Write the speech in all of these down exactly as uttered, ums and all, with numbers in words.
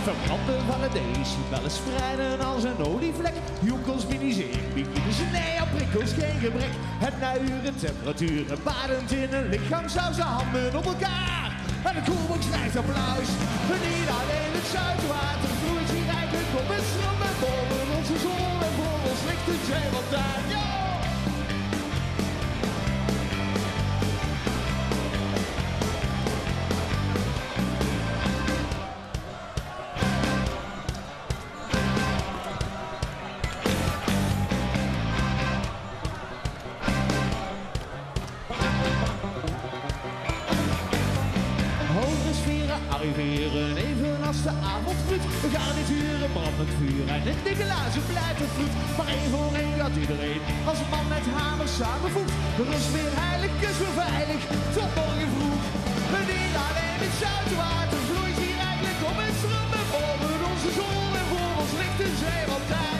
Verbranden van het decibellen spreiden als een olievlek. Joekels, minisering, bikinis, nee, op prikkels geen gebrek. Het nuieren, temperaturen, badend in een lichaam, zou zijn handen op elkaar. En de koelbox krijgt applaus. Niet alleen het zoutwater vloeit hier rijkelijk op het strand en boven onze zon en voor ons ligt de zeefontein. Yo! Arriveren evenals de avondvloed. We gaan niet huren, brandend vuur en in dikke lazen blijft het vloed. Maar één voor één gaat iedereen als een man met hamer samenvoegt. De rust weer heilig, kus weer veilig, tot morgen vroeg. En niet alleen het zoutwater vloeit hier eigenlijk op het strand en boven onze zon en voor ons ligt de zeefontein.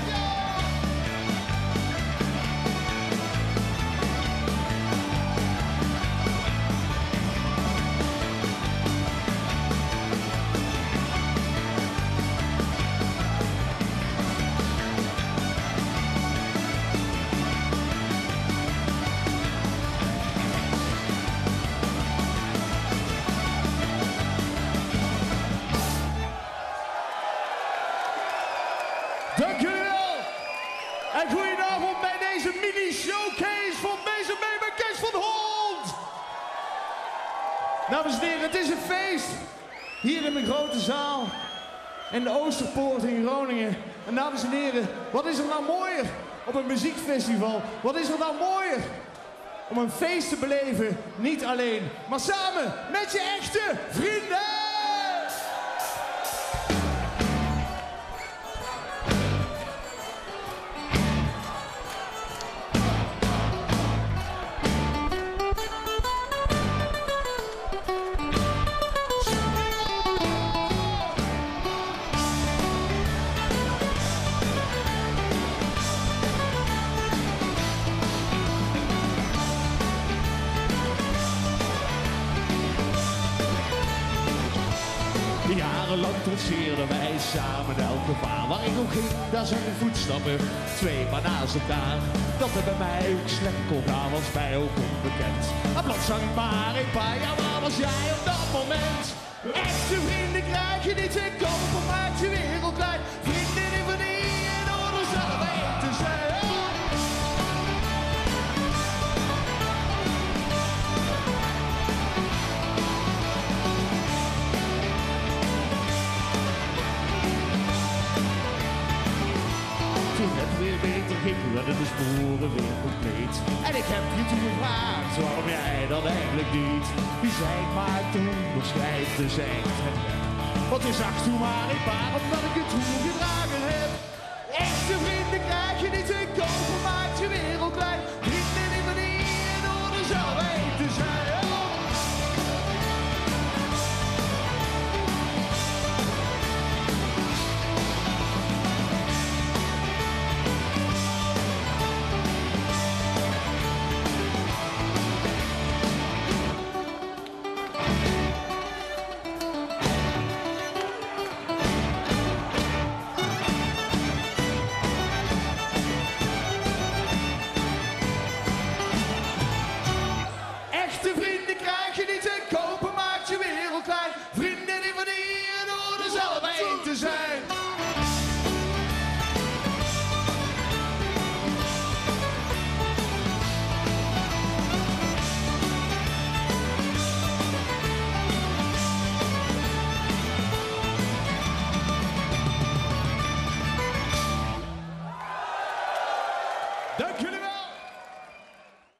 Dank jullie wel! En goedenavond bij deze mini-showcase van Bezem mee met Kees van Hond! Dames en heren, het is een feest! Hier in mijn grote zaal. In de Oosterpoort in Groningen. En dames en heren, wat is er nou mooier op een muziekfestival? Wat is er nou mooier om een feest te beleven? Niet alleen, maar samen met je echte vrienden! Jarenlang trotseerden wij samen elke paar. Waar ik ook ging, daar zijn de voetstappen, twee maar naast elkaar. Dat er bij mij ook slecht kon gaan, was mij ook onbekend. Maar plots zag ik maar een paar, ja waar was jij op dat moment? Echte vrienden krijg je niet te kopen, maakt je wereld klein. Vrienden in verdienen in orde zelf één te zijn. Toen het weer beter ging, werden de sporen weer compleet. En ik heb je toen gevraagd, waarom jij dat eigenlijk niet? Wie zei ik maar te onderscheid, dus echt het heb. Want je zag toen maar een paar, omdat ik het toen gedragen heb. Echte vrienden krijg je niet te kopen, maakt je wereld klein. Vrienden die verdienen door er zelf heen te zijn. Vrienden die verdienen door er zelf heen te zijn. Dank jullie.